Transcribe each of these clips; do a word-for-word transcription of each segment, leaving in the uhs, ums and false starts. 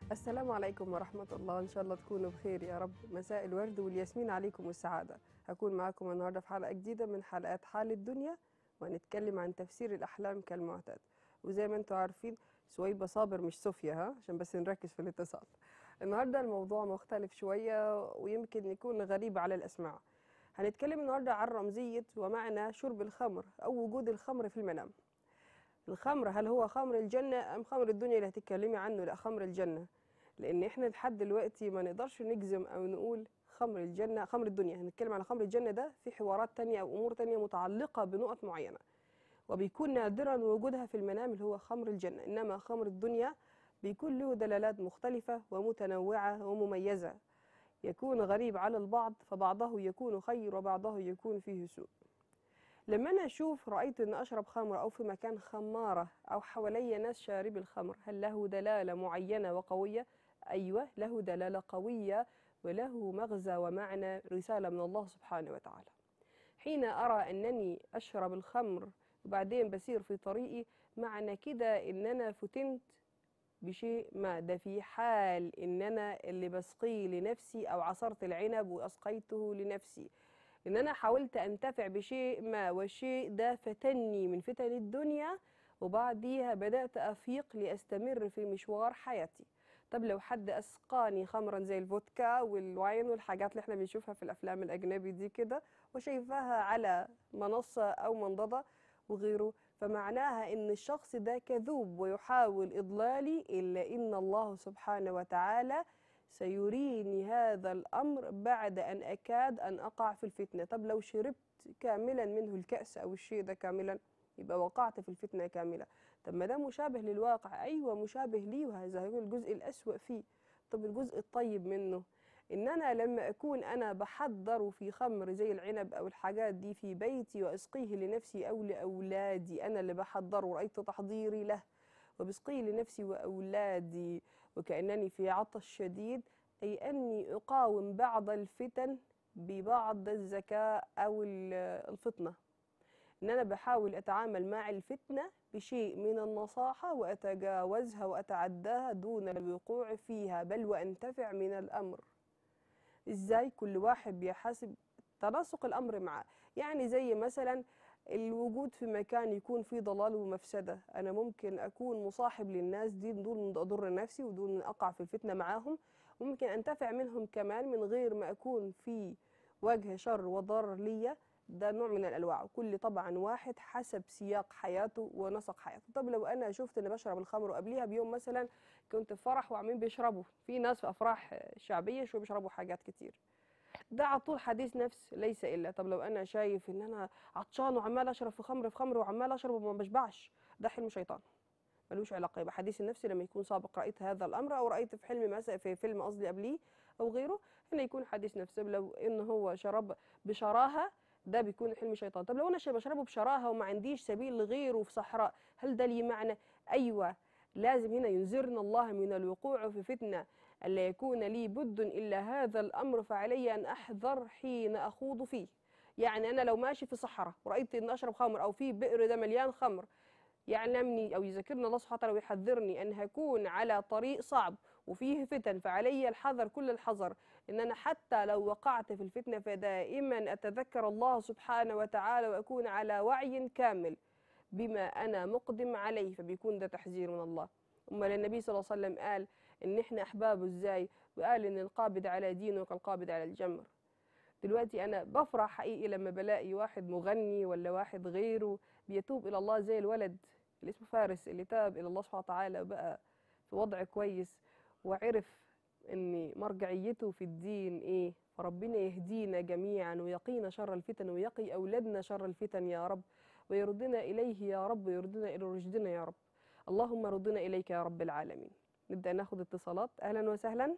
السلام عليكم ورحمة الله، إن شاء الله تكونوا بخير يا رب. مساء الورد والياسمين عليكم والسعادة. هكون معكم النهاردة في حلقة جديدة من حلقات حال الدنيا، وهنتكلم عن تفسير الأحلام كالمعتاد. وزي ما انتم عارفين سويبة صابر مش صوفيا، ها عشان بس نركز في الاتصال. النهاردة الموضوع مختلف شوية ويمكن يكون غريب على الأسماع. هنتكلم النهاردة عن رمزية ومعنى شرب الخمر أو وجود الخمر في المنام. الخمر هل هو خمر الجنة أم خمر الدنيا اللي هتتكلمي عنه؟ لا، خمر الجنة. لأن احنا لحد دلوقتي ما نقدرش نجزم أو نقول خمر الجنة خمر الدنيا. هنتكلم على خمر الجنة ده في حوارات تانية أو أمور تانية متعلقة بنقط معينة، وبيكون نادرا وجودها في المنام اللي هو خمر الجنة. إنما خمر الدنيا بيكون له دلالات مختلفة ومتنوعة ومميزة، يكون غريب على البعض، فبعضه يكون خير وبعضه يكون فيه سوء. لما أنا أشوف رأيت أن أشرب خمر أو في مكان خمارة أو حوالي ناس شاربي الخمر، هل له دلالة معينة وقوية؟ أيوة، له دلالة قوية وله مغزى ومعنى، رسالة من الله سبحانه وتعالى. حين أرى أنني أشرب الخمر وبعدين بسير في طريقي، معنى كده أن أنا فتنت بشيء ما. ده في حال ان انا اللي بسقيه لنفسي او عصرت العنب واسقيته لنفسي، ان انا حاولت انتفع بشيء ما والشيء ده فتني من فتن الدنيا، وبعديها بدأت افيق لاستمر في مشوار حياتي. طب لو حد اسقاني خمرا زي الفودكا والواين والحاجات اللي احنا بنشوفها في الافلام الاجنبي دي كده وشايفاها على منصة او منضدة وغيره، فمعناها ان الشخص ده كذوب ويحاول اضلالي، الا ان الله سبحانه وتعالى سيريني هذا الامر بعد ان اكاد ان اقع في الفتنه. طب لو شربت كاملا منه الكأس او الشيء ده كاملا، يبقى وقعت في الفتنه كامله. طب ما ده مشابه للواقع، ايوه مشابه لي، وهذا هو الجزء الأسوأ فيه. طب الجزء الطيب منه، ان انا لما اكون انا بحضر في خمر زي العنب او الحاجات دي في بيتي واسقيه لنفسي او لاولادي، انا اللي بحضره، رايت تحضيري له وبسقيه لنفسي واولادي وكانني في عطش شديد، اي اني اقاوم بعض الفتن ببعض الذكاء او الفطنه، ان انا بحاول اتعامل مع الفتنه بشيء من النصاحه واتجاوزها واتعداها دون الوقوع فيها، بل وانتفع من الامر. ازاي؟ كل واحد بيحاسب تناسق الامر معاه. يعني زي مثلا الوجود في مكان يكون فيه ضلال ومفسده، انا ممكن اكون مصاحب للناس دي دون ان اضر نفسي ودون ان اقع في الفتنه معاهم، ممكن انتفع منهم كمان من غير ما اكون في وجه شر وضرر ليا. ده نوع من الانواع، كل طبعا واحد حسب سياق حياته ونسق حياته. طب لو انا شفت اني بشرب الخمر وقبليها بيوم مثلا كنت في فرح وعمين بيشربوا، في ناس في افراح شعبيه شو بيشربوا حاجات كتير، ده على طول حديث نفس ليس الا. طب لو انا شايف ان انا عطشان وعمال اشرب في خمر في خمر وعمال اشرب وما بشبعش، ده حلم شيطان ملوش علاقه. يبقى حديث النفس لما يكون سابق رايت هذا الامر او رايت في حلم مثلا في فيلم قصدي قبليه او غيره، هنا يكون حديث نفس. لو ان هو شرب بشراهه، ده بيكون حلم شيطان. طب لو انا بشربه بشراهه وما عنديش سبيل لغيره في صحراء، هل ده ليه معنى؟ ايوه، لازم هنا ينذرنا الله من الوقوع في فتنه الا يكون لي بد الا هذا الامر، فعلي ان احذر حين اخوض فيه. يعني انا لو ماشي في صحراء ورايت ان اشرب خمر او في بئر ده مليان خمر، يعلمني أو يذكرني الله سبحانه وتعالى ويحذرني أن هكون على طريق صعب وفيه فتن، فعلي الحذر كل الحذر إن أنا حتى لو وقعت في الفتنة فدائما أتذكر الله سبحانه وتعالى وأكون على وعي كامل بما أنا مقدم عليه، فبيكون ده تحذير من الله. أمال النبي صلى الله عليه وسلم قال إن إحنا أحبابه إزاي، وقال إن القابض على دينه كالقابض على الجمر. دلوقتي أنا بفرح حقيقي لما بلاقي واحد مغني ولا واحد غيره بيتوب إلى الله، زي الولد اللي اسمه فارس اللي تاب إلى الله سبحانه وتعالى وبقى في وضع كويس وعرف إن مرجعيته في الدين إيه. فربنا يهدينا جميعا ويقينا شر الفتن ويقي أولادنا شر الفتن يا رب، ويردنا إليه يا رب، ويردنا إلى رشدنا يا رب. اللهم ردنا إليك يا رب العالمين. نبدأ ناخد اتصالات. أهلا وسهلا.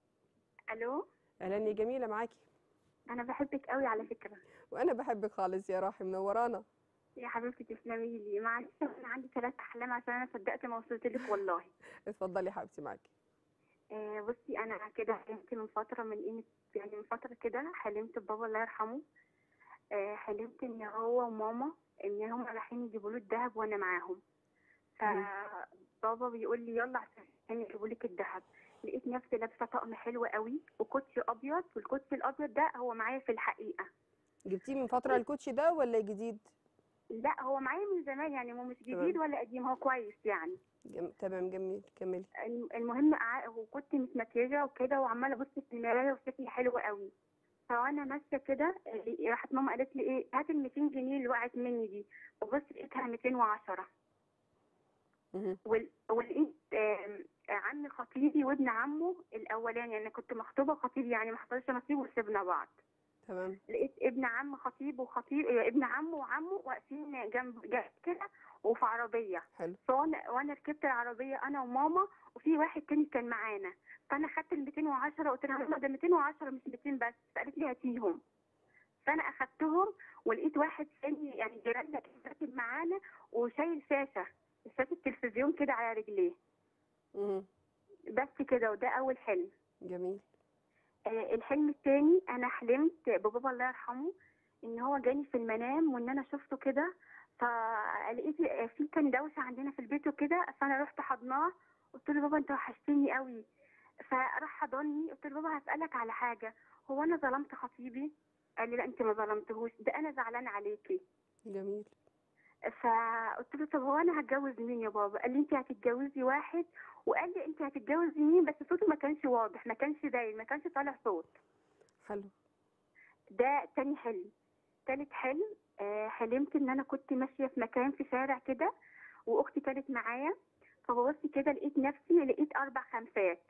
الو. أهلا يا جميلة، معاكي. انا بحبك قوي على فكره. وأنا بحبك خالص يا راحي، منورانا. يا حبيبتي تسلمي لي. معلش انا عندي ثلاث احلام عشان انا صدقت ما وصلت لك والله. اتفضلي يا حبيبتي، معاكي. آه بصي، انا كده حلمت من فتره، من قيمه يعني من فتره كده حلمت ببابا الله يرحمه. آه حلمت ان هو وماما ان هم رايحين يجيبوا له الذهب وانا معاهم. مهم. فبابا بيقول لي يلا عشان يجيبوا لك الذهب. لقيت نفسي لابسه طقم حلو قوي وكوتشي ابيض، والكوتشي الابيض ده هو معايا في الحقيقه. جبتيه من فتره الكوتشي ده ولا جديد؟ لا هو معايا من زمان يعني، هو مش جديد تمام. ولا قديم، هو كويس يعني. جم... تمام جميل كملي. الم- المهم قع- وكنت متمكيجه وكده وعماله ابص في المرايه وشكلي حلو قوي. فانا ماشيه كده إيه، راحت ماما قالت لي ايه هات ال ميتين جنيه اللي وقعت مني دي، وبص لقيتها ميتين وعشرة. مهم. وال- ولقيت آم، عم خطيبي وابن عمه الاولاني، يعني كنت مخطوبه خطيبي يعني ما حصلش نصيب وسيبنا بعض. تمام. لقيت ابن عم خطيب وخطيب آه، ابن عمه وعمه واقفين جنب جنب كده وفي عربيه. حلو. فانا وانا ركبت العربيه انا وماما وفي واحد تاني كان معانا. فانا خدت ال ميتين وعشرة، قلت لها ماما ده ميتين وعشرة مش ميتين بس، فقالت لي هاتيهم. فانا اخدتهم ولقيت واحد تاني يعني جيراننا كان راكب معانا وشايل شاشه، شاشه التلفزيون كده على رجليه. مهم. بس كده، وده اول حلم. جميل. آه، الحلم التاني انا حلمت ببابا الله يرحمه ان هو جاني في المنام وان انا شفته كده. فلقيت في كان دوشه عندنا في البيت وكده، فانا رحت حضناه قلت له بابا انت وحشتني قوي. فراح حضني، قلت له بابا هسالك على حاجه، هو انا ظلمت خطيبي؟ قال لي لا انت ما ظلمتهوش، ده انا زعلان عليكي. جميل. فقلت له طب هو انا هتجوز مين يا بابا؟ قال لي انت هتتجوزي واحد، وقال لي انت هتتجوزي مين، بس صوته ما كانش واضح، ما كانش باين، ما كانش طالع صوت. حلو. ده تاني حلم. تالت حلم آه، حلمت ان انا كنت ماشيه في مكان في شارع كده واختي كانت معايا. فببص كده لقيت نفسي لقيت اربع خمسات،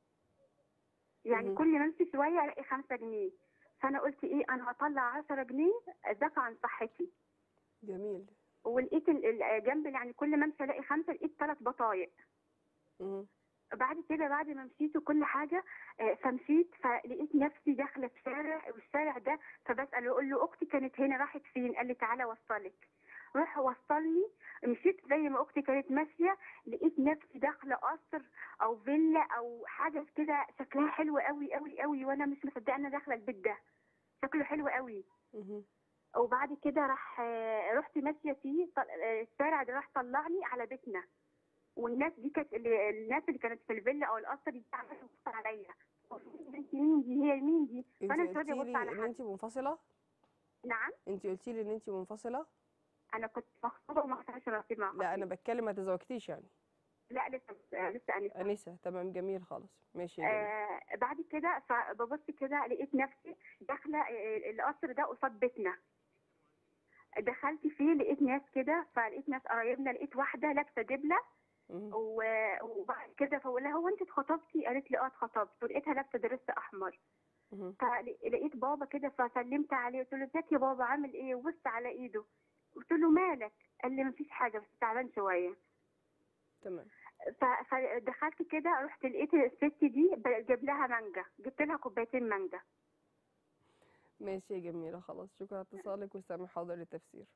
يعني مهم. كل ما امشي شويه الاقي خمسة جنيه. فانا قلت ايه انا هطلع عشرة جنيه زكاه عن صحتي. جميل. ولقيت ال- ال- جنب يعني كل ما امشي الاقي خمسه، لقيت ثلاث بطايق. مهم. بعد كده بعد ما مشيت وكل حاجه آه، فمشيت فلقيت نفسي داخله في شارع، والشارع ده فبسال اقول له اختي كانت هنا راحت فين؟ قال لي تعالى اوصلك. راح وصلني. مشيت زي ما اختي كانت ماشيه، لقيت نفسي داخله قصر او فيلا او حاجه كده شكلها حلو قوي قوي قوي، وانا مش مصدقه انا داخله البيت ده، شكله حلو قوي. مهم. وبعد كده راح آه، رحت ماشيه فيه طل- آه، الشارع ده راح طلعني على بيتنا. والناس دي كانت اللي الناس اللي كانت في الفيلا او القصر دي عماله تبص عليا، انت مين دي؟ هي مين دي؟ انت فانا مش راضيه قلتي ابص على لي ان حد. انت منفصله. نعم. انت قلتي لي ان انت منفصله. انا كنت مخطوبه وما حصلش نصيب مع لا انا خطيبي. بتكلم ما تزوجتيش يعني. لا لسه آه، لسه انسه. انسه. تمام جميل خالص ماشي يا جميل. آه بعد كده فببص كده لقيت نفسي داخله آه، القصر ده قصاد بيتنا. دخلت فيه لقيت ناس كده، فلقيت ناس قرايبنا، لقيت واحده لابسه دبله. مهم. و- وبعد كده فبقول لها هو انت اتخطبتي؟ قالت لي اه اتخطبت، ولقيتها لابسه درس احمر. مهم. فلقيت بابا كده فسلمت عليه قلت له ازيك يا بابا عامل ايه، وبص على ايده. قلت له مالك؟ قال لي مفيش حاجه بس تعبان شويه. تمام. ف- فدخلت كده رحت لقيت الست دي جاب لها مانجا، جبت لها كوبايتين مانجا. ماشي يا جميله خلاص شكرا على اتصالك واستمع حاضر للتفسير.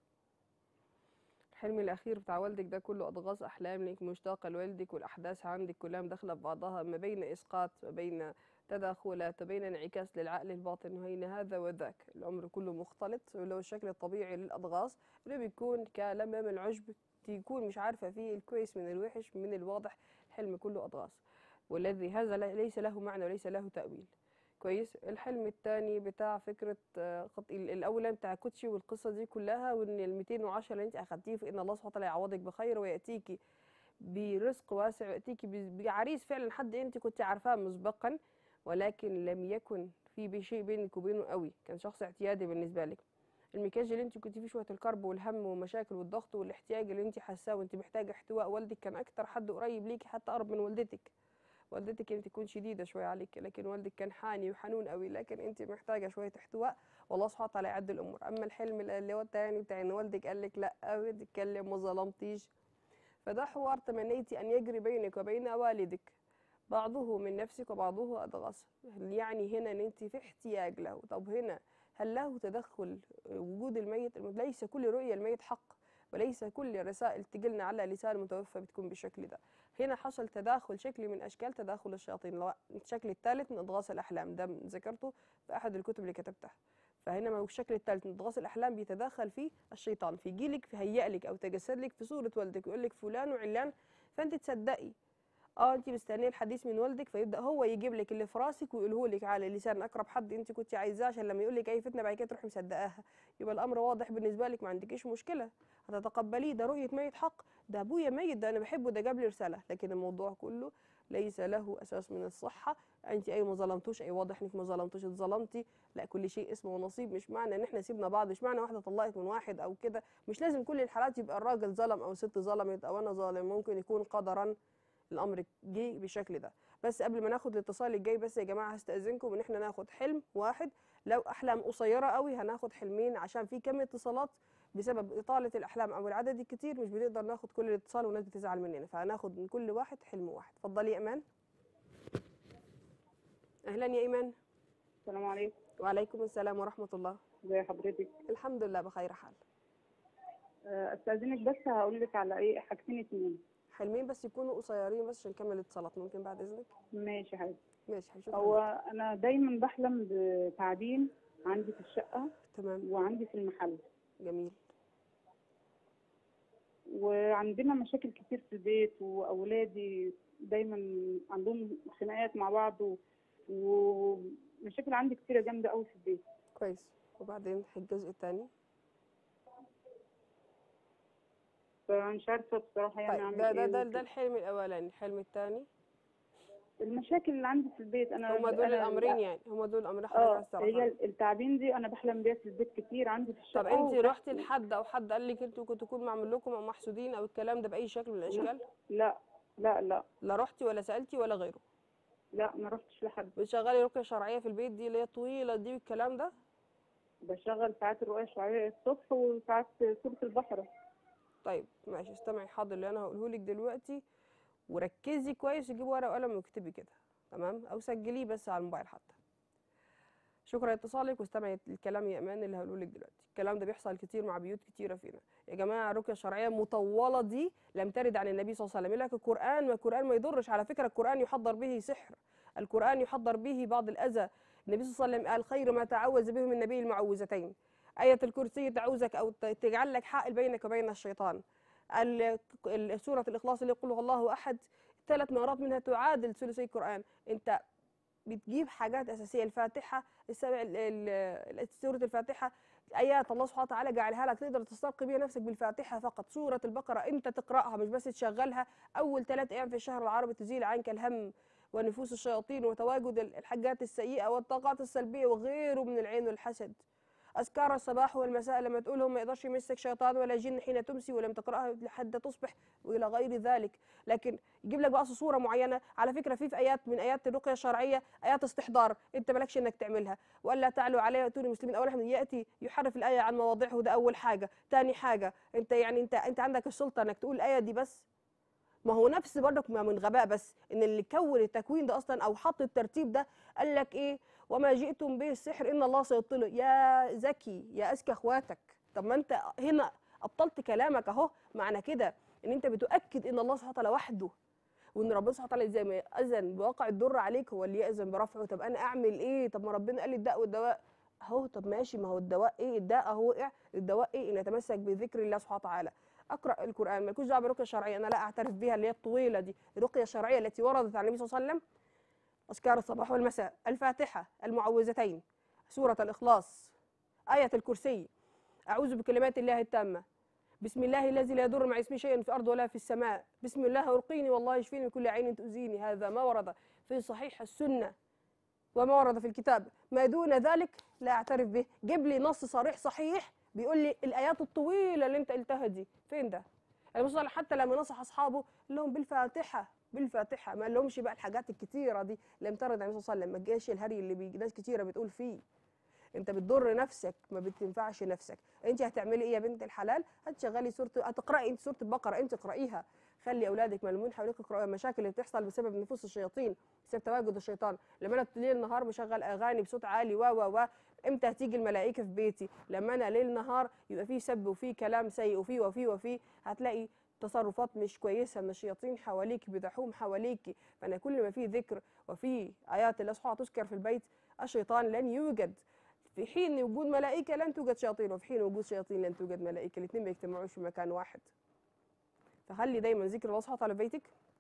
الحلم الأخير بتاع والدك ده كله أضغاث أحلام ليك مشتاقة لوالدك، والأحداث عندك كلها مداخلة في بعضها، ما بين إسقاط ما بين تداخلات ما بين انعكاس للعقل الباطن، وهين هذا وذاك الأمر كله مختلط. ولو الشكل الطبيعي للأضغاث اللي بيكون كلمام العشب تكون مش عارفة فيه الكويس من الوحش من الواضح، الحلم كله أضغاث، والذي هذا ليس له معنى وليس له تأويل. كويس. الحلم الثاني بتاع فكره آه، خط... الاولاني بتاع كوتشي والقصه دي كلها، وان ال ميتين وعشرة اللي انت اخدتيه فان الله سبحانه وتعالى يعوضك بخير وياتيكي برزق واسع وياتيكي ب- بعريس فعلا حد انت كنت عارفاه مسبقا، ولكن لم يكن في بي- شيء بينك وبينه قوي، كان شخص اعتيادي بالنسبه لك. المكياج اللي انت كنت فيه شويه الكرب والهم والمشاكل والضغط والاحتياج اللي انت حاساه وانت محتاجه احتواء والدك، كان اكتر حد قريب ليكي حتى اقرب من والدتك. والدتك يمكن تكون شديده شويه عليك، لكن والدك كان حاني وحنون قوي، لكن انت محتاجه شويه احتواء، والله سبحانه وتعالى يعد الامور. اما الحلم اللي هو التاني بتاع ان والدك قال لك لا بتتكلم ما ظلمتيش، فده حوار تمنيتي ان يجري بينك وبين والدك، بعضه من نفسك وبعضه أضغاث. يعني هنا ان انت في احتياج له. طب هنا هل له تدخل وجود الميت؟ ليس كل رؤية الميت حق، وليس كل رسائل تجيلنا على لسان المتوفى بتكون بالشكل ده. هنا حصل تداخل شكل من اشكال تداخل الشياطين. الشكل الثالث من اضغاث الاحلام ده ذكرته في احد الكتب اللي كتبتها. فهنا ما الشكل الثالث من اضغاث الاحلام بيتداخل فيه الشيطان، في جيلك، في هيئ لك او تجسد لك في صوره والدك ويقول لك فلان وعلان، فانت تصدقي اه انت مستنيه الحديث من والدك، فيبدا هو يجيب لك اللي في راسك ويقوله لك على لسان اقرب حد انت كنت عايزاه، عشان لما يقول لك اي فتنه بعد كده تروحي مصدقاها. يبقى الامر واضح بالنسبه لك، ما عندكيش مشكله، هتتقبليه. ده رؤيه ميت حق، ده ابويا ميت، ده انا بحبه، ده جاب لي رساله. لكن الموضوع كله ليس له اساس من الصحه. انت اي ما ظلمتوش، اي واضح انك ما ظلمتوش، اتظلمتي. لا، كل شيء اسمه ونصيب. مش معنى ان احنا سيبنا بعض، مش معنى واحده طلقت من واحد او كده، مش لازم كل الحالات يبقى الراجل ظلم او الست ظلمت او انا ظالم. ممكن يكون قدرا الامر جه بالشكل ده. بس قبل ما ناخد الاتصال الجاي، بس يا جماعه هستاذنكم ان احنا ناخد حلم واحد. لو احلام قصيره قوي هناخد حلمين، عشان في كم اتصالات بسبب اطاله الاحلام او العدد الكتير مش بنقدر ناخد كل الاتصال والناس بتزعل مننا، فهناخد من كل واحد حلم واحد. اتفضلي يا ايمان. اهلا يا ايمان. السلام عليكم. وعليكم السلام ورحمه الله. ازي حضرتك؟ الحمد لله بخير حال. استاذنك بس هقول لك على ايه حاجتين اتنين. حلمين بس يكونوا قصيرين بس عشان نكمل الاتصالات، ممكن بعد اذنك؟ ماشي يا حبيبتي. ماشي، هنشوف. هو انا دايما بحلم بتعدين عندي في الشقه. تمام. وعندي في المحل. جميل. وعندنا مشاكل كتير في البيت، واولادي دايما عندهم خناقات مع بعض و... ومشاكل عندي كتيره جامده قوي في البيت. كويس. وبعدين الجزء الثاني؟ فمش عارفه بصراحه يعني طيب اعمل ده ايه. ده ده, ده الحلم الاولاني. الحلم الثاني؟ المشاكل اللي عندي في البيت انا هما دول أنا الامرين يعني، هما دول الامرين حضرتك اه عايز هي تعرفها. التعبين دي انا بحلم بيها في البيت كتير عندي في الشقه. طب انت وتحت- رحتي لحد او حد قال لك انتوا كنتوا تكونوا معمول لكم او محسودين او الكلام ده باي شكل من الاشكال؟ لا لا لا لا رحتي ولا سالتي ولا غيره؟ لا ما رحتش لحد. بتشغلي رقيه شرعيه في البيت دي اللي هي طويله دي والكلام ده؟ بشغل ساعات الرؤية الشرعية الصبح وساعات سورة البقرة. طيب ماشي، استمعي حاضر اللي انا هقوله لك دلوقتي وركزي كويس، جيبي ورقه وقلم واكتبي كده، تمام؟ او سجليه بس على الموبايل حتى. شكرا لاتصالك، واستمعي الكلام يا امان اللي هقوله لك دلوقتي. الكلام ده بيحصل كتير مع بيوت كتيره فينا يا جماعه. الرقيه الشرعيه مطوله دي لم ترد عن النبي صلى الله عليه وسلم. يقول لك القران، ما القران ما يضرش. على فكره القران يحضر به سحر، القران يحضر به بعض الاذى. النبي صلى الله عليه وسلم قال خير ما تعوذ به من النبي المعوذتين. آية الكرسي تعوذك أو تجعل لك حائل بينك وبين الشيطان. سورة الإخلاص اللي يقول الله أحد ثلاث مرات منها تعادل ثلثي القرآن. أنت بتجيب حاجات أساسية. الفاتحة السبع، سورة الفاتحة آيات الله سبحانه وتعالى جعلها لك تقدر تسترقي بيها نفسك بالفاتحة فقط. سورة البقرة أنت تقرأها مش بس تشغلها أول ثلاث أيام في الشهر العربي، تزيل عنك الهم ونفوس الشياطين وتواجد الحاجات السيئة والطاقات السلبية وغيره من العين والحسد. أذكار الصباح والمساء لما تقولهم ما يقدرش يمسك شيطان ولا جن حين تمسي ولم تقرأها لحد تصبح وإلى غير ذلك. لكن يجيب لك بقى صورة معينة. على فكرة في في آيات من آيات الرقية الشرعية آيات استحضار أنت مالكش إنك تعملها. وألا تعلوا علي وأتوني مسلمين. أول حاجة يأتي يحرف الآية عن مواضعه، ده أول حاجة. تاني حاجة أنت يعني أنت أنت عندك السلطة إنك تقول الآية دي بس. ما هو نفس برضك من غباء بس ان اللي كون التكوين ده اصلا او حط الترتيب ده قال لك ايه؟ وما جئتم به السحر ان الله سيبطله. يا ذكي يا اذكى اخواتك، طب ما انت هنا ابطلت كلامك اهو. معنى كده ان انت بتؤكد ان الله سبحانه وتعالى وحده، وان ربنا سبحانه وتعالى زي ما اذن بواقع الضر عليك هو اللي ياذن برفعه. طب انا اعمل ايه؟ طب ما ربنا قال لي الداء والدواء اهو. طب ماشي، ما هو الدواء ايه؟ الداء اهو وقع. الدواء ايه؟ ان نتمسك بذكر الله سبحانه وتعالى. اقرا القران، مالكوش دعوه بالرقيه الشرعيه، انا لا اعترف بها اللي هي الطويله دي. الرقيه الشرعيه التي وردت عن النبي صلى الله عليه وسلم اذكار الصباح والمساء، الفاتحه، المعوذتين، سوره الاخلاص، ايه الكرسي، اعوذ بكلمات الله التامه، بسم الله الذي لا يضر مع اسمه شيء في الارض ولا في السماء، بسم الله ارقيني والله يشفيني من كل عين تؤذيني. هذا ما ورد في صحيح السنه وما ورد في الكتاب. ما دون ذلك لا اعترف به. جيب لي نص صريح صحيح بيقول لي الايات الطويله اللي انت قلتها دي فين ده؟ الرسول حتى لما نصح اصحابه قال لهم بالفاتحه بالفاتحه، ما لهمش بقى الحاجات الكتيره دي لم ترد عن النبي صلى الله عليه وسلم. ما جاش الهري اللي بي... ناس كتيره بتقول فيه. انت بتضر نفسك، ما بتنفعش نفسك. انت هتعملي ايه يا بنت الحلال؟ هتشغلي سوره، هتقراي انت سوره البقره، انت اقرايها. خلي اولادك ملمومين حواليك يقراوا. المشاكل اللي بتحصل بسبب نفوس الشياطين، بسبب تواجد الشيطان. لما انا ليل نهار مشغل اغاني بصوت عالي و و و امتى هتيجي الملائكه في بيتي؟ لما انا ليل نهار يبقى فيه سب وفيه كلام سيء وفيه وفيه وفيه، هتلاقي تصرفات مش كويسه من الشياطين حواليك بتحوم حواليك. فانا كل ما فيه ذكر وفيه ايات الله سبحانه تذكر في البيت الشيطان لن يوجد. في حين وجود ملائكه لن توجد شياطين، وفي حين وجود شياطين لن توجد ملائكه. الاثنين ما يجتمعوش في مكان واحد. فخلي دايما ذكر الله سبحانه وتعالى في بيتك،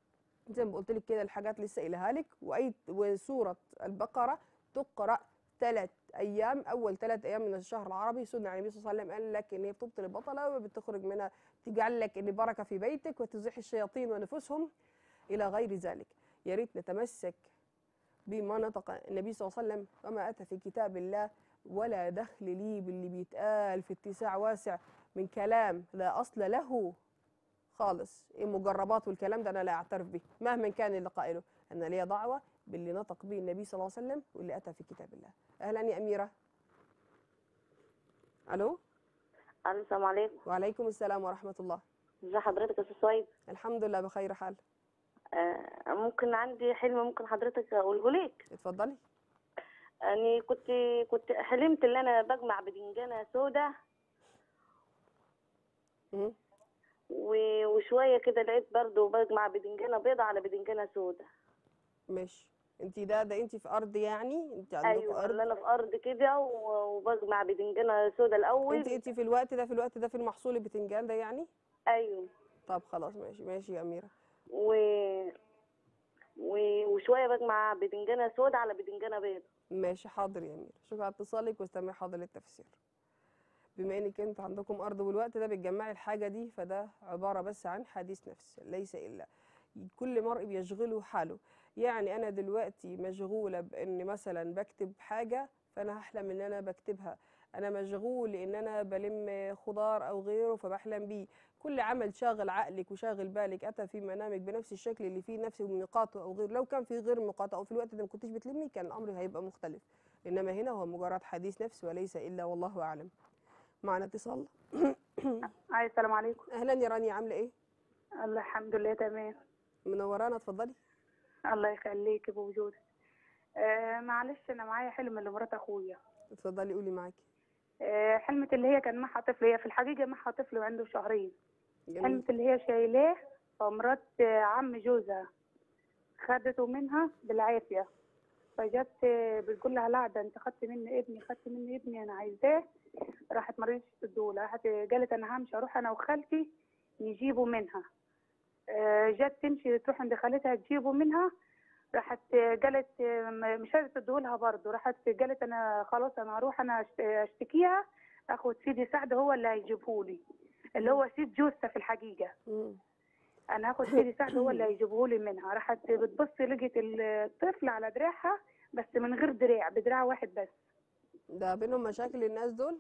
زي ما قلت لك كده الحاجات لسه قايلها لك. واي وسوره البقره تقرا ثلاث ايام، اول ثلاث ايام من الشهر العربي. سنه عن النبي صلى الله عليه وسلم قال لك ان هي بتبطل البطله وبتخرج منها، تجعل لك ان بركه في بيتك وتزيح الشياطين ونفوسهم الى غير ذلك. يا ريت نتمسك بما نطق النبي صلى الله عليه وسلم وما اتى في كتاب الله، ولا دخل لي باللي بيتقال في اتساع واسع من كلام لا اصل له خالص. المجربات والكلام ده انا لا اعترف به مهما كان اللي قائله. انا ليا دعوه باللي نطق به النبي صلى الله عليه وسلم واللي اتى في كتاب الله. اهلا يا اميره. الو. الو السلام عليكم. وعليكم السلام ورحمه الله. ازي حضرتك يا استاذ صهيب؟ الحمد لله بخير حال. آه ممكن عندي حلم ممكن حضرتك اقوله لك؟ اتفضلي. اني كنت كنت حلمت ان انا بجمع بدنجانه سودا امم وشويه كده لقيت برضو بجمع بدنجانه بيضه على بدنجانه سودا. ماشي. انت ده ده انت في ارض يعني؟ انت عندك ايوه ارض؟ ان انا في ارض كده وبجمع بدنجانه سودا الاول. انت انت في الوقت ده في الوقت ده في المحصول البتنجان ده يعني؟ ايوه. طب خلاص ماشي ماشي يا اميره. و... و... وشويه بجمع بدنجانه سودا على بدنجانه بيضه. ماشي حاضر يا اميره، شكرا على اتصالك واستمعي حاضر للتفسير. بما انك انت عندكم ارض والوقت ده بتجمعي الحاجه دي، فده عباره بس عن حديث نفس ليس الا كل مرء بيشغله حاله. يعني انا دلوقتي مشغوله بان مثلا بكتب حاجه، فانا هحلم ان انا بكتبها. انا مشغول ان انا بلم خضار او غيره فبحلم بيه. كل عمل شاغل عقلك وشاغل بالك اتى في منامك بنفس الشكل اللي فيه نفس نقاطه او غيره. لو كان في غير نقاط او في الوقت ده ما كنتش بتلمي كان الامر هيبقى مختلف. انما هنا هو مجرد حديث نفس وليس الا والله اعلم. معنا اتصال. اي السلام عليكم. اهلا يا رانيا، عامله ايه؟ الله الحمد لله تمام. منورانا، اتفضلي. الله يخليكي بوجودك. آه معلش انا معايا حلم لمرات اخويا. اتفضلي قولي معاكي. آه حلمت اللي هي كان معها طفل، هي في الحقيقه معها طفل وعنده شهرين. جميل. حلمت اللي هي شايلاه فمرات آه عم جوزها خدته منها بالعافيه، فجت آه بتقول لها لا ده انت خدت مني ابني خدت مني ابني انا عايزاه. راحت ما رضيتش تدوله، راحت قالت انا همشي اروح انا وخالتي نجيبه منها. آه جت تمشي تروح عند خالتها تجيبه منها، راحت قالت مش عايزه تديهولها برضه، راحت قالت انا خلاص انا هروح انا اشتكيها اخد سيدي سعد هو اللي هيجيبهولي، اللي هو سيد جوزها في الحقيقه. مم. انا هاخد سيدي سعد هو اللي هيجيبهولي منها. راحت بتبص لقيت الطفل على دراعها بس من غير دراع، بدراع واحد بس. ده بينهم مشاكل الناس دول؟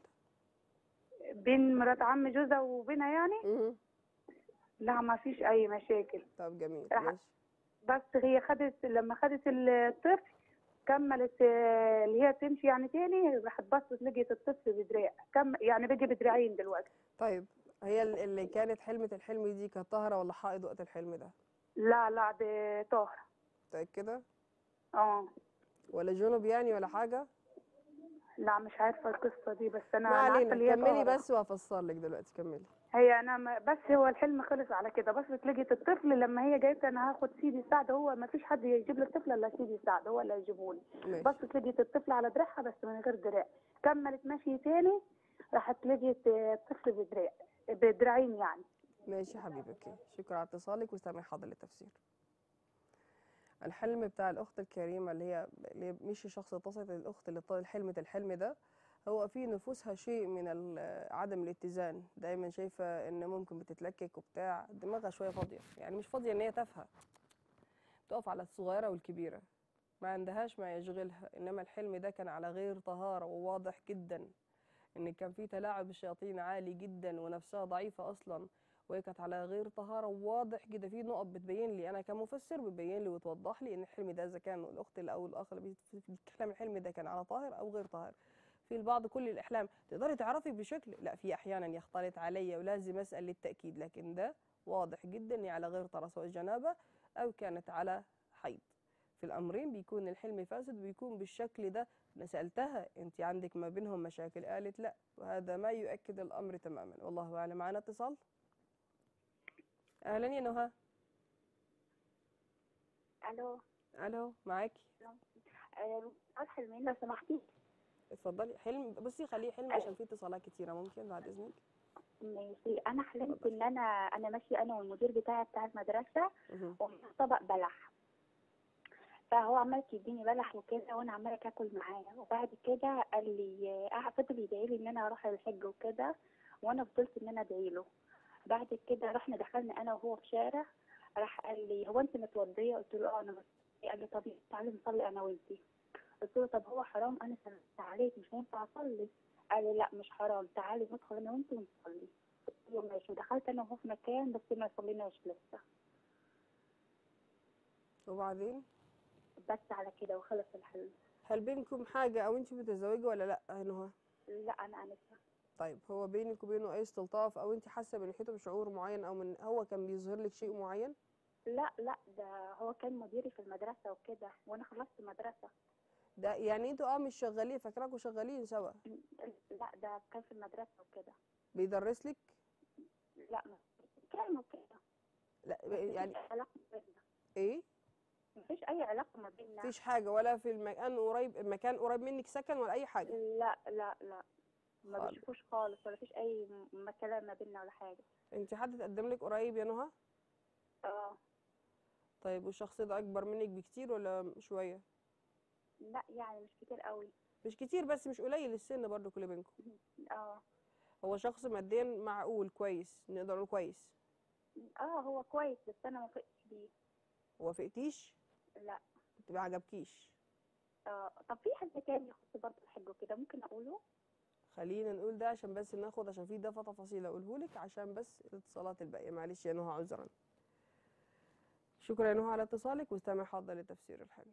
بين مرات عم جوزها وبينها يعني؟ مم. لا ما فيش اي مشاكل. طب جميل راح- ماشي. بس هي خدت لما خدت الطفل كملت آه، اللي هي تمشي يعني تاني، راحت بصت لقيت الطفل بدراع كم يعني بقي بدراعين دلوقتي. طيب هي ال- اللي كانت حلمة الحلم دي كانت طاهرة ولا حائض وقت الحلم ده؟ لا لا ده طاهرة. متأكدة؟ اه ولا جنب يعني ولا حاجة؟ لا مش عارفة القصة دي بس انا ما أنا عارفة علينا، اللي هي كملي طاهرة. بس وهفسر لك دلوقتي، كملي. هي انا ما بس هو الحلم خلص على كده، بس لقيت الطفل لما هي جايت انا هاخد سيدي سعد، هو ما فيش حد يجيب لي الطفل الا سيدي سعد هو اللي هيجيبه لي. ماشي. بس لقيت الطفل على دراعها بس من غير دراع، كملت مشي تاني راحت لقيت آه، الطفل بدراع بدراعين يعني. ماشي يا حبيبي، اوكي، شكرا على اتصالك واستمعي حاضر للتفسير. الحلم بتاع الاخت الكريمه اللي هي اللي هي مش شخص اتصلت الاخت اللي طال حلمت الحلم ده، هو في نفوسها شيء من ال- عدم الاتزان. دايما شايفه ان ممكن بتتلكك وبتاع، دماغها شويه فاضيه، يعني مش فاضيه ان هي تافهه، تقف على الصغيره والكبيره، ما عندهاش ما يشغلها. انما الحلم ده كان على غير طهاره وواضح جدا ان كان في تلاعب بالشياطين عالي جدا ونفسها ضعيفه اصلا، وهي كانت على غير طهاره. وواضح كده في نقط بتبين لي انا كمفسر، بتبين لي وتوضح لي ان الحلم ده اذا كان الاخت اللي او الاخ اللي بيتكلم الحلم ده كان على طاهر او غير طاهر. في البعض كل الاحلام تقدري تعرفي بشكل، لا في احيانا يختلط عليا ولازم اسال للتاكيد، لكن ده واضح جدا اني على غير طهاره سواء جنابه او كانت على حيض. في الامرين بيكون الحلم فاسد وبيكون بالشكل ده. انا سالتها انت عندك ما بينهم مشاكل، قالت لا، وهذا ما يؤكد الامر تماما، والله اعلم. معنا اتصال. اهلا يا نهى. الو. الو معاكي. عاوز حلمين لو سمحتي. اتفضلي. حلم بصي خليه حلم عشان فيه اتصالات كتيره، ممكن بعد اذنك. ماشي. انا حلمت ان انا انا ماشيه انا والمدير بتاعي بتاع المدرسه مهم. ومعاه طبق بلح، فهو عمال يديني بلح وكده وانا عماله اكل معاه، وبعد كده قال لي قعد فضل يدعي لي ان انا اروح الحج وكده، وانا فضلت ان انا ادعي له. بعد كده رحنا دخلنا انا وهو في شارع، راح قال لي هو انت متوضيه؟ قلت له اه انا متوضيه. قال لي طب تعالي نصلي انا وانتي. قلت له طب هو حرام انا سلمت عليك مش هينفع اصلي؟ قال لي لا مش حرام، تعالي ندخل انا وانتي ونصلي. قلت له ماشي. دخلت انا وهو في مكان بس ما صليناش لسه. وبعدين بس على كده وخلص الحلم. هل بينكم حاجة أو أنت متزوجة ولا لأ يا نهى؟ لا انا انسه. طيب هو بينك وبينه أي استلطاف أو أنت حاسة من ناحيته بشعور معين أو من هو كان بيظهر لك شيء معين؟ لا لا ده هو كان مديري في المدرسة وكده وانا خلصت مدرسة. ده يعني انتوا اه مش شغالين، فاكراكوا شغالين سوا. لا ده كان في المدرسة وكده. بيدرس لك؟ لا ما كان وكده. لا بس مفيش يعني أي علاقة ما بيننا. ايه؟ مفيش أي علاقة ما بيننا. مفيش حاجة ولا في المكان قريب، مكان قريب منك سكن ولا أي حاجة؟ لا لا لا ما خالص. بشوفوش خالص ولا فيش أي م- كلام ما بيننا ولا حاجة. انت حد تقدم لك قريب يا نهى؟ اه. طيب والشخص ده أكبر منك بكتير ولا شوية؟ لا يعني مش كتير قوي. مش كتير بس مش قليل السن برضو كل بينكم. اه. هو شخص ماديا معقول كويس، نقدر نقول كويس. اه هو كويس بس أنا ما فقتش بيه. وافقتيش؟ لا. ما عجبكيش؟ اه طب في حد تاني يخص برضه الحج وكده ممكن أقوله؟ خلينا نقول ده عشان بس ناخد، عشان في ده تفاصيل اقوله لك عشان بس الاتصالات الباقيه. معلش يا نهى عذرا. شكرا يا نهى على اتصالك، واستمع حاضر لتفسير الحلم.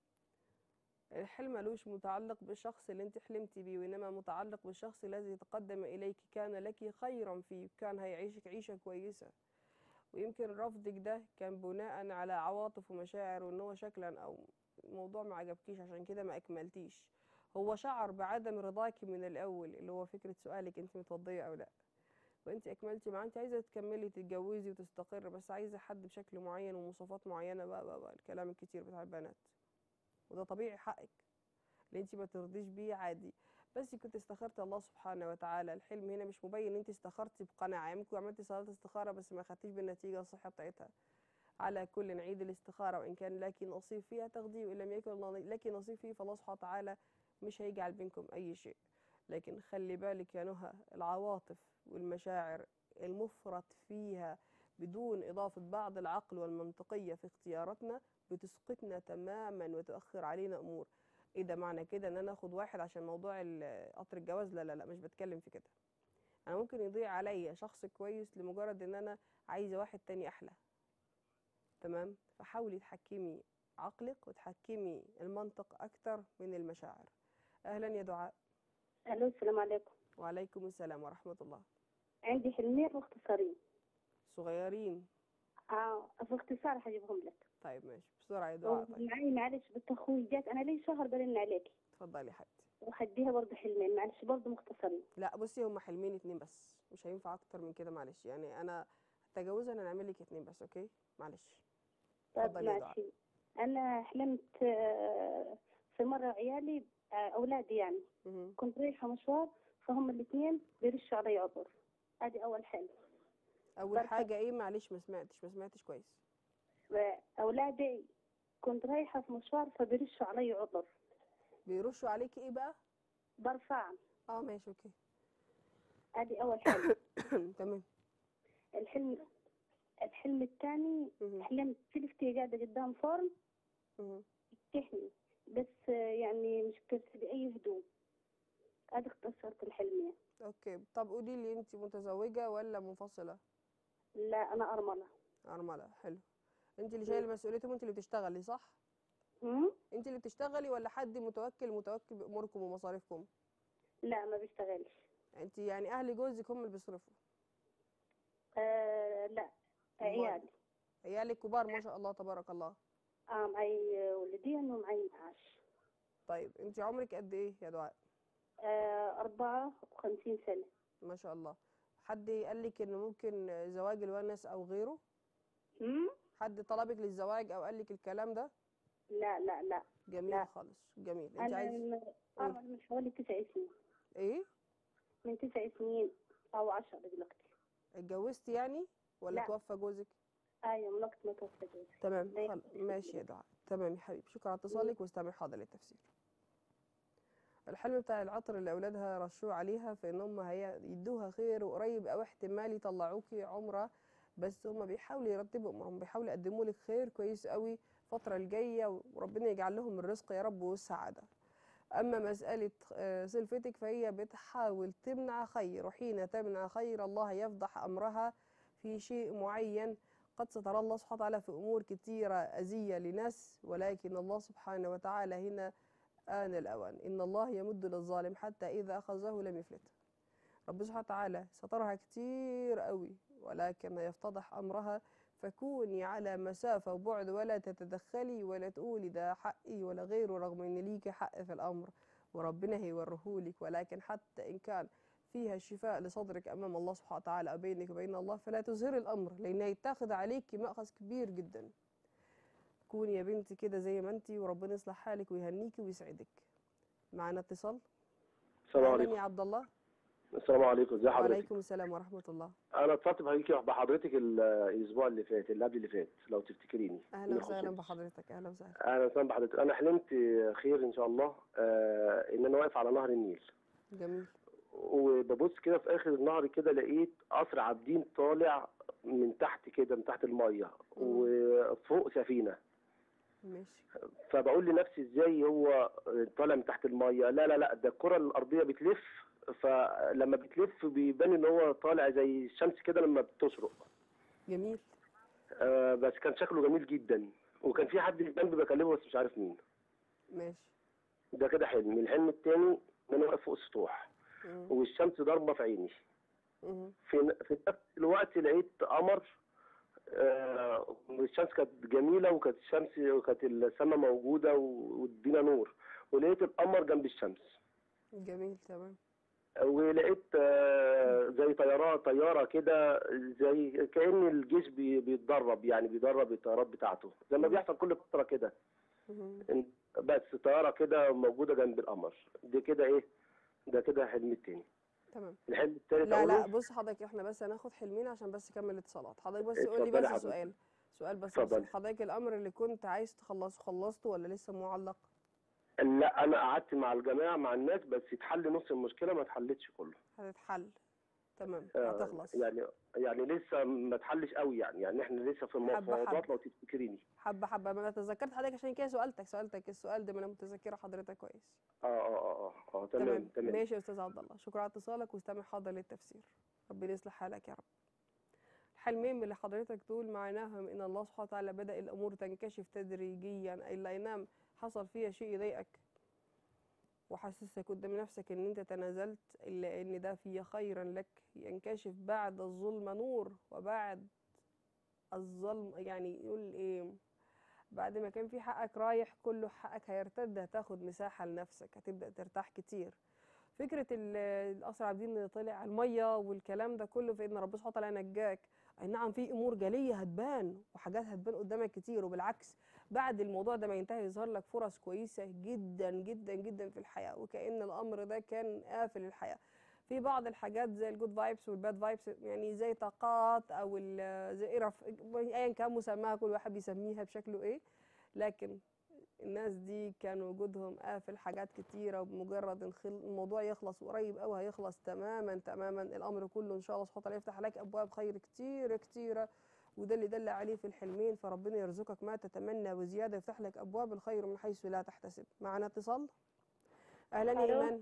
الحلم ملوش متعلق بالشخص اللي انت حلمتي بيه، وانما متعلق بالشخص الذي تقدم اليك كان لك خيرا فيه، كان هيعيشك عيشه كويسه، ويمكن رفضك ده كان بناء على عواطف ومشاعر، وان هو شكلا او الموضوع ما عجبكيش عشان كده ما اكملتيش. هو شعر بعدم رضاكي من الاول، اللي هو فكره سؤالك انت متوضيه او لا، وانت اكملتي معاه. انت عايزه تكملي تتجوزي وتستقر، بس عايزه حد بشكل معين ومواصفات معينه، بقى, بقى, بقى الكلام الكتير بتاع البنات، وده طبيعي حقك اللي انت ما ترضيش بيه عادي. بس كنت استخرت الله سبحانه وتعالى. الحلم هنا مش مبين ان انت استخرتي بقناعه، يمكن عملتي صلاه استخاره بس ما خدتيش بالنتيجه الصحه بتاعتها. على كل نعيد الاستخاره، وان كان لك نصيب فيها تاخديه، وان لم يكن لك نصيب فيه فالله سبحانه وتعالى مش هيجعل بينكم اي شيء. لكن خلي بالك يا نهى، العواطف والمشاعر المفرط فيها بدون إضافة بعض العقل والمنطقية في اختياراتنا بتسقطنا تماما وتؤخر علينا أمور. إيه ده معنى كده إن أنا آخد واحد عشان موضوع قطر الجواز؟ لا لا لا، مش بتكلم في كده. أنا ممكن يضيع عليا شخص كويس لمجرد إن أنا عايزة واحد تاني أحلى. تمام؟ فحاولي تحكمي عقلك وتحكمي المنطق أكتر من المشاعر. أهلا يا دعاء. الو السلام عليكم. وعليكم السلام ورحمة الله. عندي حلمين مختصرين. صغيرين؟ اه في اختصار هجيبهم لك. طيب ماشي بسرعة يا دعاء. طيب معي معلش بنت اخوي جات، انا لي شهر برن عليكي. اتفضلي يا حبيبتي. وهديها برضه حلمين معلش برضه مختصرين. لا بصي هما حلمين اتنين بس، مش هينفع اكتر من كده معلش. يعني انا هتجوزها انا نعمل لك اتنين بس، اوكي معلش. طيب اتفضلي يا دعاء. ماشي. انا حلمت آه، في مره عيالي آه، اولادي يعني مهم. كنت رايحه مشوار فهم الاثنين بيرشوا علي عطر. ادي اول حلم. اول بركة. حاجة ايه؟ معلش ما سمعتش ما سمعتش كويس. اولادي كنت رايحه في مشوار فبيرشوا علي عطر. بيرشوا عليكي ايه بقى؟ برفع. اه ماشي اوكي. ادي اول حلم. تمام. الحلم الحلم الثاني مهم. حلمت سلفتي قاعدة قدام فرن مهم. تحمي بس يعني مش كنت بأي هدوء. هذا اختصرت الحلمين. اوكي طب قولي لي، انت متزوجة ولا منفصلة؟ لا أنا أرملة. أرملة، حلو. انت اللي شايله مسؤوليتهم، انت اللي بتشتغلي صح؟ هم؟ انت اللي بتشتغلي ولا حد متوكل متوكل بأموركم ومصاريفكم؟ لا ما بيشتغلش. انت يعني اهل جوزك هم اللي بيصرفوا؟ آه لا عيالي. عيالك كبار ما شاء الله تبارك الله. آه معي ولدين ومعي معاش. طيب انت عمرك قد ايه يا دعاء؟ آه أربعة وخمسين سنة. ما شاء الله. حد قال لك ان ممكن زواج الونس او غيره؟ هم؟ حد طلبك للزواج او قال لك الكلام ده؟ لا لا لا. جميل لا. خالص، جميل. انت أنا عايز من- أرمل من حوالي تسع سنين. ايه؟ من تسع سنين. أو عشرة دلوقتي. اتجوزتي يعني ولا لا. توفى جوزك؟ أيوة من وقت ما توفى جوزي. تمام ليه؟ خل... ماشي يا دعاء. تمام يا حبيبي، شكرا على اتصالك واستمعي حاضر للتفسير. الحلم بتاع العطر اللي اولادها رشوه عليها في ان هم هي يدوها خير وقريب او احتمال يطلعوكي عمره، بس هم بيحاولوا يرتبوا امورهم، بيحاولوا يقدموا لك خير كويس قوي الفتره الجايه، وربنا يجعل لهم الرزق يا رب والسعاده. اما مساله آه، سلفتك فهي بتحاول تمنع خير، وحين تمنع خير الله يفضح امرها في شيء معين. قد سترى الله سبحانه وتعالى في امور كثيره اذيه لناس، ولكن الله سبحانه وتعالى هنا آن الأوان. إن الله يمد للظالم حتى إذا أخذه لم يفلته. رب سبحانه وتعالى سترها كتير قوي، ولكن يفتضح أمرها، فكوني على مسافة وبعد ولا تتدخلي ولا تقولي ده حقي ولا غيره، رغم إن ليكي حق في الأمر وربنا هيورهولك. ولكن حتى إن كان فيها شفاء لصدرك أمام الله سبحانه وتعالى أو بينك وبين الله، فلا تظهري الأمر، لأن هيتاخد عليكي مأخذ كبير جدا. كوني يا بنتي كده زي ما انتي، وربنا يصلح حالك ويهنيكي ويسعدك. معانا اتصال. السلام اهلا عليكم. يا عبد الله. السلام عليكم، ازي حضرتك؟ وعليكم السلام ورحمه الله. انا اتصلت بحضرتك بحضرتك ال- الاسبوع اللي فات اللي قبل اللي فات لو تفتكريني. اهلا وسهلا بحضرتك. اهلا وسهلا. اهلا وسهلا بحضرتك. انا حلمت خير ان شاء الله، آه ان انا واقف على نهر النيل. جميل. وببص كده في اخر النهر كده لقيت قصر عابدين طالع من تحت كده، من تحت الميه وفوق سفينه. ماشي. فبقول لنفسي ازاي هو طالع من تحت الميه؟ لا لا لا، ده الكره الارضيه بتلف، فلما بتلف بيبان ان هو طالع زي الشمس كده لما بتشرق. جميل. آه بس كان شكله جميل جدا، وكان في حد جنبي بكلمه بس مش عارف مين. ماشي. ده كده حلم. الحلم التاني ان انا واقف فوق السطوح والشمس ضاربه في عيني. مم. في في نفس الوقت لقيت قمر. آه الشمس كانت جميله، وكانت الشمس وكانت السماء موجوده وادينا نور، ولقيت القمر جنب الشمس. جميل. تمام. ولقيت آه زي طيارات طياره كده، زي كأن الجيش بي- بيتدرب، يعني بيدرب الطيارات بتاعته زي ما بيحصل كل فتره كده. مم. بس طياره كده موجوده جنب القمر. دي كده ايه؟ ده كده حلم التاني. تمام. الحلم التالت لا لا أقوله؟ بص حضرتك، احنا بس هناخد حلمين عشان بس كمل الاتصالات. حضرتك بس قول لي اتفضلي بس حضرتك. سؤال سؤال بس اتفضلي. بس حضرتك الامر اللي كنت عايز تخلصه خلصته ولا لسه معلق؟ لا انا قعدت مع الجماعه مع الناس بس اتحل نص المشكله، ما اتحلتش كله. هتتحل. تمام. آه هتخلص. يعني يعني لسه ما اتحلش قوي، يعني يعني احنا لسه في حبة المفاوضات حبة. لو تفتكريني. حبة حبة. ما انا تذكرت حضرتك عشان كده سؤالتك سؤالتك السؤال ده، ما انا متذكره حضرتك كويس. اه اه اه اه تمام تمام. تمام. ماشي يا استاذ عبد الله، شكرا على اتصالك واستمع حاضر للتفسير. ربنا يصلح حالك يا رب. الحلمين من اللي حضرتك تقول معناهم ان الله سبحانه وتعالى بدأ الامور تنكشف تدريجيا، الا ينام حصل فيها شيء يضايقك وحسسك قدام نفسك ان انت تنازلت، الا ان ده فيه خيرا لك. ينكشف بعد الظلم نور، وبعد الظلم يعني يقول ايه، بعد ما كان في حقك رايح كله حقك هيرتد، هتاخد مساحة لنفسك، هتبدأ ترتاح كتير. فكرة ال- القصر عابدين اللي طلع على المية والكلام ده كله، في ان ربنا سبحانه وتعالى نجاك. اي نعم في امور جلية هتبان وحاجات هتبان قدامك كتير، وبالعكس بعد الموضوع ده ما ينتهي يظهر لك فرص كويسة جدا جدا جدا في الحياة، وكأن الامر ده كان قافل الحياة. في بعض الحاجات زي الجود فايبس والباد فايبس، يعني زي طاقات او ال- زي قرف، ايا كان مسماها كل واحد بيسميها بشكله ايه، لكن الناس دي كان وجودهم قافل حاجات كتيرة، وبمجرد ان خل- الموضوع يخلص قريب قوي هيخلص تماما تماما. الامر كله ان شاء الله سبحانه وتعالى يفتح عليك ابواب خير كتيرة كتيرة، وده اللي دل عليه في الحلمين. فربنا يرزقك ما تتمنى وزيادة، يفتح لك ابواب الخير من حيث لا تحتسب. معنا اتصال. اهلا يا ألو. ايمان.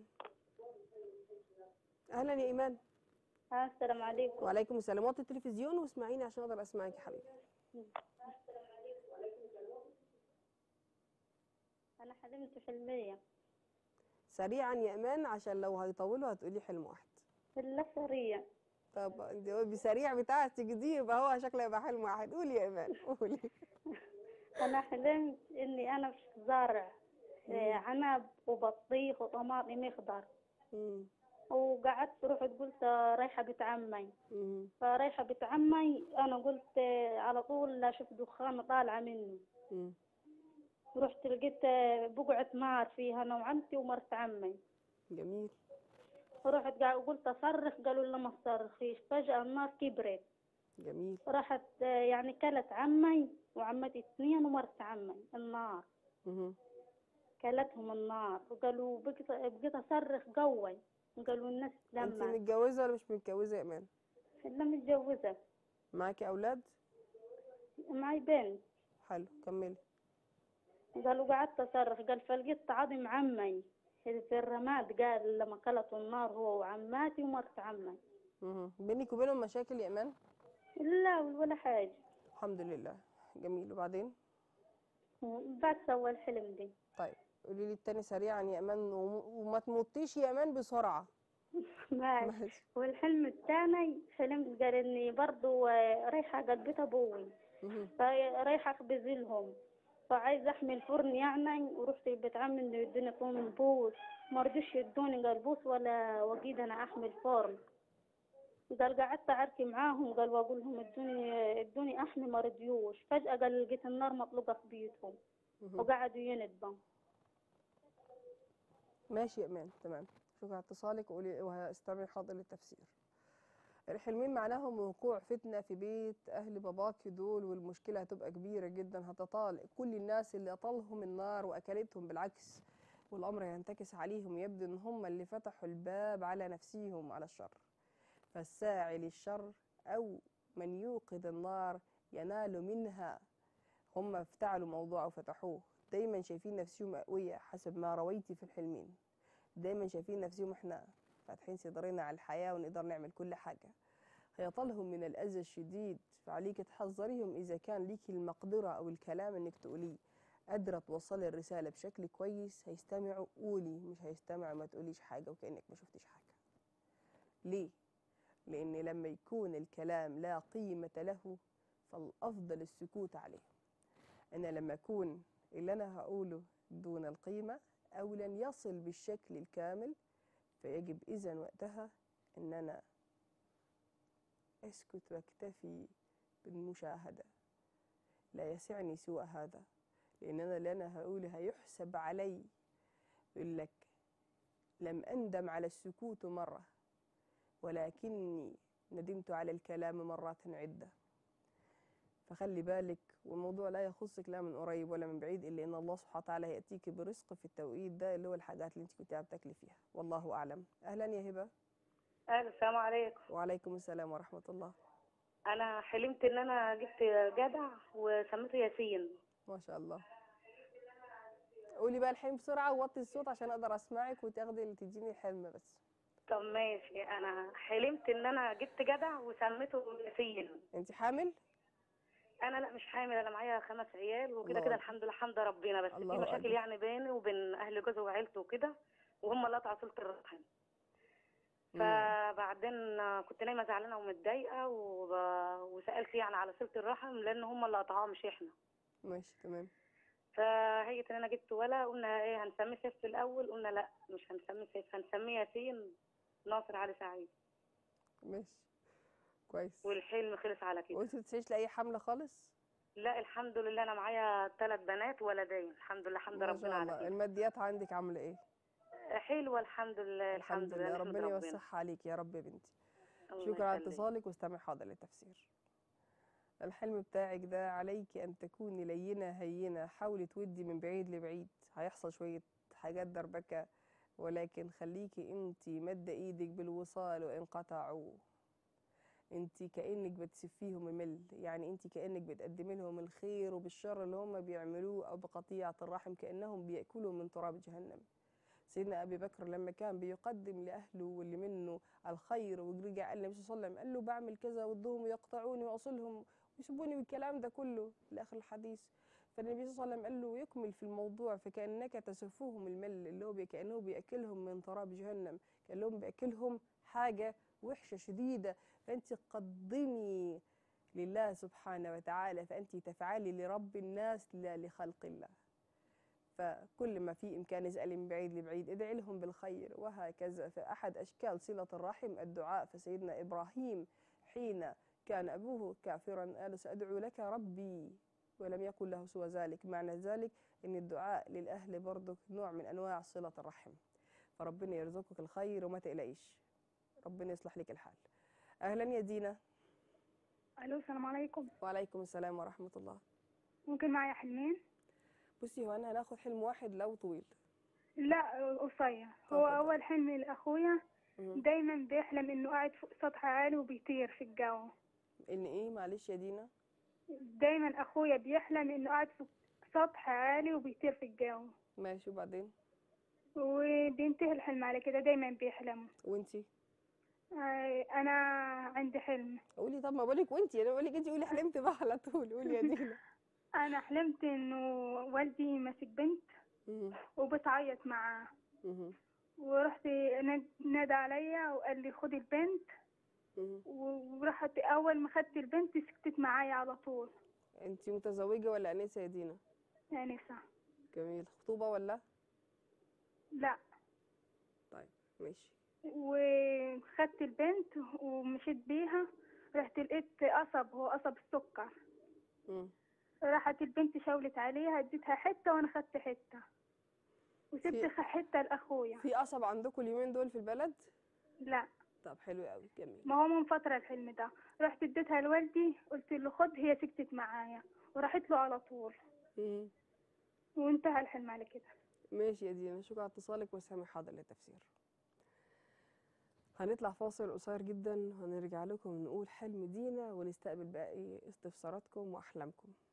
اهلا يا ايمان. ها السلام عليكم. وعليكم السلام. وطي التلفزيون واسمعيني عشان اقدر اسمعك يا حبيبي. أنا حلمت حلمية. سريعا يا ايمان عشان لو هيطولوا هتقولي حلم واحد. لا سريع. طب انت بسريع بتاعتك دي يبقى هو شكله يبقى حلم واحد. قولي يا ايمان قولي. أنا حلمت إني أنا في زارع آه، عنب وبطيخ وطماطم خضار، مم. وقعدت رحت قلت رايحة بيت عمي. مم. فرايحة بيت عمي أنا قلت آه، على طول أشوف دخان طالعة منه. مم. رحت لقيت آه، بقعة نار فيها أنا وعمتي ومرت عمي. جميل. رحت قاعد قلت أصرخ، قالوا لا ما تصرخيش. فجأة النار كبرت، جميل. راحت آه، يعني كلت عمي وعمتي اثنين ومرت عمي النار، مهم. كلتهم النار. وقالوا بقيت بقيت أصرخ قوي، قالوا الناس انت تلمع. متجوزه ولا مش متجوزه يا ايمان؟ لا متجوزة، معاكي اولاد؟ معي بنت. حلو، كملي. قالوا قعدت أصرخ، قال فلقيت عظم عمي في الرماد، قال لما كلته النار هو وعماتي ومرت عمي. مهم. بينك وبينهم مشاكل يا ايمان؟ لا ولا حاجة. الحمد لله. جميل. وبعدين؟ بعد سوى الحلم دي. طيب قولي لي التاني سريعا يا ايمان، وم- وما تمطيش يا ايمان بسرعه. ماشي. ماشي. والحلم الثاني حلمت قال اني برضو آه، رايحة قلبت ابوي، مهم. فرايحة اخبز لهم، فعايزة احمي الفرن يعني. ورحت لبيت عمي انه يدوني طن بوس، ما رضوش يدوني قال بوس ولا وقيد انا احمي الفرن. قال قعدت اعركي معاهم، قال واقول لهم ادوني ادوني احمي، ما رضيوش. فجأة قال لقيت النار مطلوقة في بيوتهم مهم. وقعدوا يندبوا. ماشي يا ايمان، تمام. شكرا على اتصالك، وقولي وهستمع حاضر للتفسير. الحلمين معناهم وقوع فتنة في بيت أهل باباك دول، والمشكلة هتبقى كبيرة جدا، هتطال كل الناس اللي أطالهم النار وأكلتهم بالعكس، والأمر ينتكس عليهم. يبدو إن هم اللي فتحوا الباب على نفسيهم على الشر، فالساعي للشر أو من يوقد النار ينال منها. هم افتعلوا موضوع وفتحوه، دايما شايفين نفسهم مقوية حسب ما رويتي في الحلمين، دايما شايفين نفسهم احنا فاتحين صدرنا على الحياة ونقدر نعمل كل حاجة. هيطالهم من الأذى الشديد، فعليك تحذريهم. إذا كان ليكي المقدرة أو الكلام إنك تقوليه، قادرة توصلي الرسالة بشكل كويس، هيستمعوا قولي، مش هيستمعوا ما تقوليش حاجة وكأنك ما شفتيش حاجة. ليه؟ لأن لما يكون الكلام لا قيمة له فالأفضل السكوت عليه. أنا لما أكون اللي أنا هقوله دون القيمة أو لن يصل بالشكل الكامل، فيجب إذن وقتها أن أنا أسكت واكتفي بالمشاهدة. لا يسعني سوى هذا، لأن أنا اللي أنا هقوله هيحسب علي. يقول لك لم أندم على السكوت مرة، ولكني ندمت على الكلام مرات عدة. فخلي بالك، والموضوع لا يخصك لا من قريب ولا من بعيد، إلا إن الله سبحانه وتعالى يأتيك برزق في التوقيت ده، اللي هو الحاجات اللي أنت كنت عم تاكلي فيها، والله أعلم. أهلا يا هبة. أهلا، السلام عليكم. وعليكم السلام ورحمة الله. أنا حلمت إن أنا جبت جدع وسميته ياسين. ما شاء الله. قولي بقى الحلم بسرعة ووطي الصوت عشان أقدر أسمعك وتاخدي اللي تديني الحلم بس. طب ماشي. أنا حلمت إن أنا جبت جدع وسميته ياسين. أنت حامل؟ أنا لا مش حامل، أنا معايا خمس عيال وكده الله كده أكبر. الحمد لله حمد ربنا، بس في الله مشاكل أكبر. يعني بيني وبين أهل جوزي وعيلته وكده، وهم اللي قطعوا صلة الرحم. فبعدين كنت نايمة زعلانة ومتضايقة وب- وسألت يعني على صلة الرحم، لأن هم اللي قطعوها مش إحنا. ماشي تمام. فهي ان انا جبت ولا قلنا ايه هنسميه سيف في الاول، قلنا لا مش هنسميه سيف، هنسميه ياسين ناصر علي سعيد. ماشي كويس. والحلم خلص على كده. وانت بتعيش لأي حملة خالص؟ لا الحمد لله، انا معايا ثلاث بنات ولدين، الحمد لله حمد ما ربنا شاء على الله. كده. الماديات عندك عاملة ايه؟ حلوه الحمد لله. الحمد الحمد لله لله، نحمد ربنا ربنا. يوسعها عليك يا رب يا بنتي. الله شكرا على يخليك. اتصالك، واستمع حاضر للتفسير. الحلم بتاعك ده عليك أن تكوني لينة هينة، حاولي تودي من بعيد لبعيد. هيحصل شوية حاجات دربكة، ولكن خليكي انت مد ايدك بالوصال وان قطعوا. انت كأنك بتسفيهم المل، يعني انت كأنك بتقدمي لهم الخير، وبالشر اللي هم بيعملوه او بقطيعة الرحم كأنهم بيأكلوا من تراب جهنم. سيدنا أبي بكر لما كان بيقدم لأهله واللي منه الخير، ورجع قال للنبي صلى الله عليه وسلم، قال له بعمل كذا ودهم يقطعوني وأصلهم ويسبوني بالكلام ده كله لآخر الحديث. فالنبي صلى الله عليه وسلم قال له يكمل في الموضوع، فكأنك تسفوهم المل، اللي هو كأنه بيأكلهم من تراب جهنم، كأنهم بيأكلهم حاجة وحشة شديدة. فأنت قدمي لله سبحانه وتعالى، فأنت تفعلي لرب الناس لا لخلق الله. فكل ما في إمكان اسألي من بعيد لبعيد، ادعي لهم بالخير وهكذا. فأحد أشكال صلة الرحم الدعاء. فسيدنا إبراهيم حين كان أبوه كافرا قال سأدعو لك ربي، ولم يقل له سوى ذلك. معنى ذلك أن الدعاء للأهل برضه نوع من أنواع صلة الرحم. فربنا يرزقك الخير وما تقلقيش، ربنا يصلح لك الحال. اهلا يا دينا. الو السلام عليكم. وعليكم السلام ورحمه الله. ممكن معايا حلمين؟ بصي، هو انا هناخد حلم واحد لو طويل. لا قصير. طب هو اتفضل. اول حلم لاخويا مم. دايما بيحلم انه قاعد فوق سطح عالي وبيطير في الجو. ان ايه؟ معلش يا دينا. دايما اخويا بيحلم انه قاعد فوق سطح عالي وبيطير في الجو، ماشي، وبعدين؟ وبينتهي الحلم على كده، دايما بيحلم. وانتي؟ آه، انا عندي حلم. قولي. طب ما بقولك وانتي، انا بقولك انتي قولي حلمت بقى على طول. قولي يا دينا. انا حلمت انه والدي ماسك بنت مم. وبتعيط معاه، مم. ورحت نادى عليا وقال لي خدي البنت، مم. ورحت اول ما خدت البنت سكتت معايا على طول. انتي متزوجه ولا انسه يا دينا؟ انسه. جميل. خطوبه ولا؟ لا. طيب ماشي. وخدت البنت ومشيت بيها، رحت لقيت قصب، هو قصب السكر. مم. راحت البنت شاولت عليها، اديتها حته وانا خدت حته وسبت في- حته لاخويا. في قصب عندكم اليومين دول في البلد؟ لا، طب حلو قوي، جميل. ما هو من فتره الحلم ده. رحت اديتها لوالدي، قلت له خد، هي سكتت معايا وراحت له على طول، مم. وانتهى الحلم على كده. ماشي يا دينا، شكرا على اتصالك وسامي حاضر للتفسير. هنطلع فاصل قصير جدا وهنرجع لكم نقول حلم دينا ونستقبل باقي استفساراتكم واحلامكم.